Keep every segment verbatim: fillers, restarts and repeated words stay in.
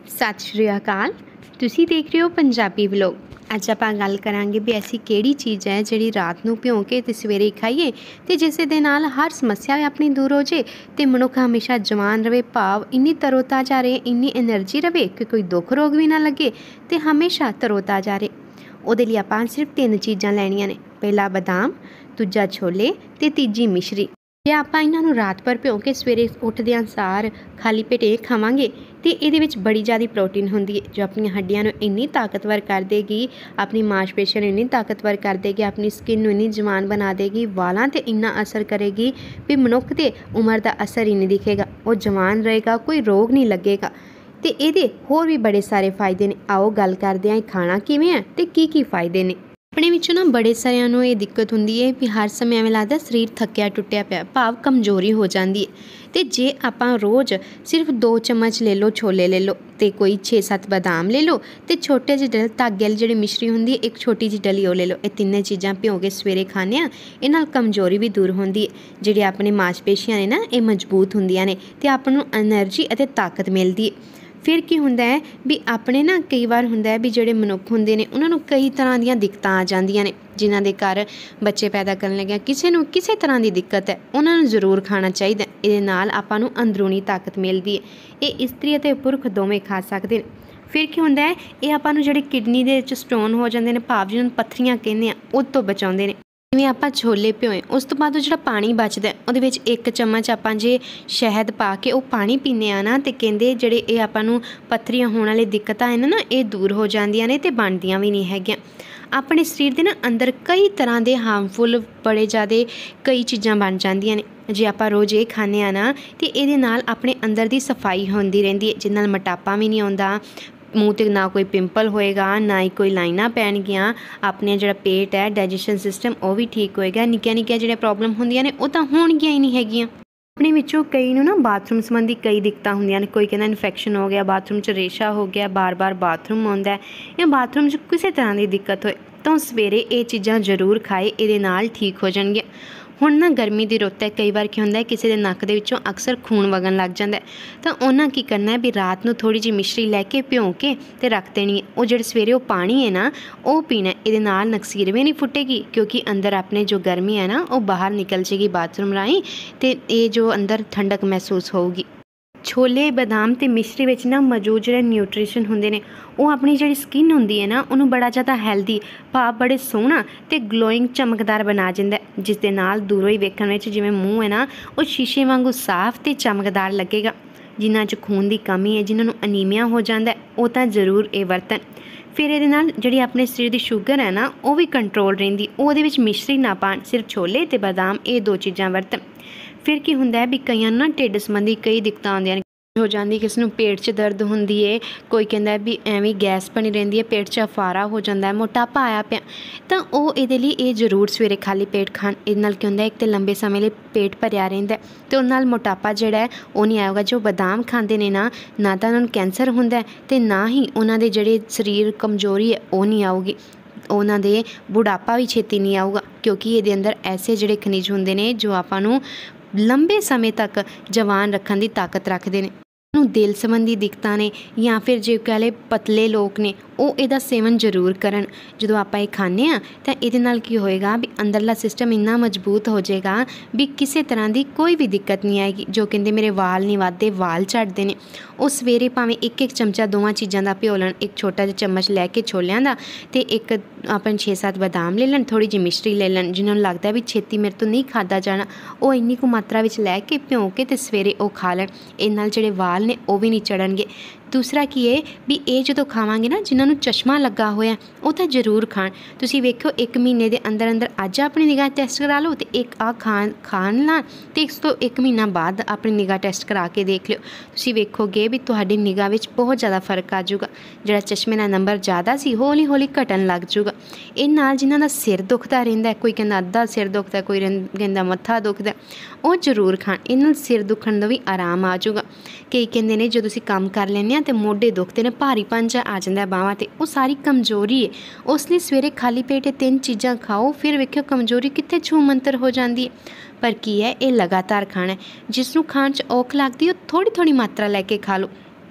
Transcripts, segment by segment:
सत श्री अकाल। तुसी देख रहे हो पंजाबी व्लॉग। अज आपां गल करांगे भी ऐसी किहड़ी चीज़ है जिहड़ी रात नूं भिओं के ते सवेरे खाइए ते जिस दे नाल हर समस्या अपनी दूर हो जाए ते मनुख हमेशा जवान रहे, भाव इन्नी तरोताजा रहे, इन्नी एनर्जी रहे कि कोई दुख रोग भी ना लगे ते हमेशा तरोताजा रहे। उहदे लई आपां सिर्फ तीन चीज़ां लैणियां ने, पहला बदाम, दूजा छोले ते तीजी मिश्री। जे आपां इन्हां नूं रात भर भिओं के सवेरे उठदियां सार खाली पेट ये खावांगे तो ये बड़ी ज़्यादा प्रोटीन होंदी है जो अपनी हड्डियां इन्नी ताकतवर कर देगी, अपनी मांसपेशियां इन्नी ताकतवर कर देगी, अपनी स्किन इन्नी जवान बना देगी, वालों ते इन्ना असर करेगी भी मनुख के उम्र का असर ही नहीं दिखेगा, वो जवान रहेगा, कोई रोग नहीं लगेगा। तो ये होर भी बड़े सारे फायदे ने। आओ गल करते हैं खाना किवें है ते की की फायदे ने। अपने विचों ना बड़े सारिਆਂ ਨੂੰ ਇਹ दिक्कत ਹੁੰਦੀ है भी हर समय एवें लगता शरीर थक्या टुटिया पिया, भाव कमजोरी हो जाती है। तो जे आपां रोज़ सिर्फ दो चम्मच ले लो छोले ले लो तो कोई छे सत्त बदाम ले लो तो छोटे ਜਿਹੇ डल धागे वाली जी मिश्री होंदी है एक छोटी जी डली वो ले लो। ये तीनों चीज़ां भिओ के सवेरे खाने ये नाल कमजोरी भी दूर होंदी है। जिहड़ी अपनी मांसपेशियां ने ना ये मजबूत होंदियां ने ते आपां नूं एनर्जी अते ताकत मिलदी है। फिर की होंदा है भी अपने ना कई बार होंदा है भी जिहड़े मनुख होंदे ने उन्हां नूं कई तरह दीयां दिक्कतां आ जांदियां ने, जिन्हां दे घर बच्चे पैदा करन लग्या किसी नूं किसी तरह की दिक्कत है उन्हां नूं जरूर खाना चाहिए। इहदे नाल आपां नूं अंदरूनी ताकत मिलदी है। ये इस्त्री अते पुरख दोवें खा सकदे ने। फिर की होंदा है ये आपां नूं जिहड़े किडनी दे विच स्टोन हो जांदे ने, भाव जिन्हां नूं पत्थरियां कहंदे आ, उह तों बचाउंदे ने। जिवें आपां छोले भिओए उस तो बाद जो पानी बचदा उहदे विच एक चम्मच आपां जे शहद पा के वो पानी पीने आ ना तो कहंदे जिहड़े ये आपां नूं पत्थरियां होण वाली दिक्कतां है ना ये दूर हो जांदियां ने ते बनदियां भी नहीं हैगियां। अपने शरीर के ना अंदर कई तरह के हार्मफुल बड़े ज़्यादा कई चीज़ां बन जांदियां ने। जे आपां रोज़ ये खाने आ ना तो ये नाल अपने अंदर की सफाई होंदी रहिंदी है, जिस नाल मोटापा भी नहीं आउंदा, मूँह ते ना कोई पिंपल होएगा, ना ही कोई लाइनां पैणगियां, अपने जिहड़ा पेट है डाइजेशन सिस्टम वो भी ठीक होएगा, निक्कियां निक्कियां जिहड़ियां प्रॉब्लम होंदियां ने वो तां होणगियां ही नहीं हैगियां। अपने विचों कई नूं ना बाथरूम संबंधी कई दिक्कतां होंदियां ने, कोई कहना इन्फेक्शन हो गया, बाथरूम च रेशा हो गया, बार बार बाथरूम आउंदा है या बाथरूम च किसी तरह की दिक्कत होए तो सवेरे ये चीज़ां जरूर खाए, ये नाल ठीक हो जाणगियां। हुण ना गर्मी की रुत्त है, कई बार की होंदा है किसी के नक दे विचों अक्सर खून वगन लग जाता है तो उन्हां की करना है भी रात नूं थोड़ी जी मिश्री लैके भिओं के ते रख देनी है। वो जिहड़े सवेरे वो पानी है ना वो पीना है, ये नाल नकसीर भी नहीं फुटेगी क्योंकि अंदर अपने जो गर्मी है ना वो बाहर निकल जाएगी बाथरूम राहीं ते ये जो अंदर ठंडक महसूस होगी। छोले बदाम ते मिश्री विच ना मौजूद जिहड़े न्यूट्रीशन होंदे ने वो अपनी जिहड़ी स्किन होंदी है ना उन्होंने बड़ा ज़्यादा हैल्दी, भाव बड़े सोहना ते ग्लोइंग चमकदार बना दिंदा है, जिस दे नाल दूरों ही वेखण विच जिवें मूँह है ना वो शीशे वांगू साफ ते चमकदार लगेगा। जिन्हां च खून की कमी है, जिन्हां नूं अनीमिया हो जाता है वो तां जरूर ये वरतन। फिर ये नाल जिहड़ी अपने शरीर की शुगर है ना वो भी कंट्रोल रहिंदी, उहदे विच मिश्री ना पाण, सिर्फ छोले ते बदाम ये दो चीज़ां वरतन। फिर की होंदा है भी कईयां नूं ना ढिड संबंधी कई दिक्कतां आउंदियां ने, हो जाती किसी नूं पेट च दर्द होंदी है, कोई कहता है भी एवें गैस बनी रहिंदी है, पेट च अफारा हो जाता है, मोटापा आया पिया तो वो ये लिए ये जरूर सवेरे खाली पेट खान। इहदे नाल की होंदा है एक तो लंबे समय लिए पेट भरिया रहिंदा है ते उहदे नाल मोटापा जिहड़ा है वो नहीं आएगा। जो बदाम खांदे ने ना ना तो उन्होंने कैंसर होंदा है ते ना ही उन्हां दे जिहड़े शरीर कमजोरी है वो नहीं आऊगी, उन्हां दे बुढ़ापा भी छेती नहीं आऊगा क्योंकि ये अंदर ऐसे जिहड़े खनिज होंदे ने जो आपां नूं लंबे समय तक जवान रखण दी ताकत रखते हैं। दिल संबंधी दिक्कतां ने या फिर जो कह ले पतले लोग ने वो इहदा सेवन जरूर करन। जो आप ये खाने आ तो ये नाल की होएगा भी अंदरला सिस्टम इन्ना मजबूत हो जाएगा भी किसी तरह की कोई भी दिक्कत नहीं आएगी। जो कहते मेरे वाल नहीं वधदे, वाल झड़ते हैं, वो सवेरे भावें एक एक चमचा दोवां चीज़ों का भिओ लैण, एक छोटा जिहा चम्मच लैके छोलियां दा ते एक अपन छे सत्त बदाम ले लैण, थोड़ी जी मिश्री ले लैण, जिन्होंने लगता है भी छेती मेरे तो नहीं खादा जाना वो इन्नी को मात्रा विच लैके भिओ के ते सवेरे वो खा लैण। इस नाल जिहड़े वाल ने वो भी नहीं चढ़नगे। दूसरा की है भी ये जो खावांगे ना जिन्होंने चश्मा लगा होया वो तो जरूर खाण। तुसीं वेखो एक महीने के अंदर अंदर अज अपनी निगाह टेस्ट करा लो तो एक आ खान खान ना तो इस तो एक महीना बाद अपनी निगाह टेस्ट करा के देख लियो, तुसीं वेखोगे भी तुहाडी निगाह विच बहुत ज़्यादा फर्क आ जाऊगा। जिहड़ा चश्मे का नंबर ज़्यादा सी हौली हौली घटन लग जाऊगा। इस नाल जिन्हां दा सिर दुखदा रहिंदा है, कोई कहंदा अद्धा सिर दुखदा, कोई कहंदा मत्था दुखदा, वो जरूर खाण। इस नाल सिर दुखण दा भी आराम आ जाऊगा। कई कहंदे ने जो तुसीं काम कर लैंदे तो मोढे दुखते ने, भारीपन जा आ जाता बांहां ते, वो सारी कमजोरी है। उसलिए सवेरे खाली पेट तीन चीज़ां खाओ फिर वेखियो कमजोरी कित्थे छू मंतर हो जाती है। पर की है ये लगातार खाना है, जिसनों खाण च औख लगदी है थोड़ी थोड़ी मात्रा लैके खा लो।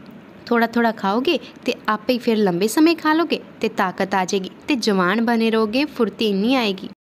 थोड़ा थोड़ा खाओगे तो आपे ही फिर लंबे समय खा लोगे तो ताकत आ जाएगी, तो जवान बने रहोगे, फुर्ती इन्नी आएगी।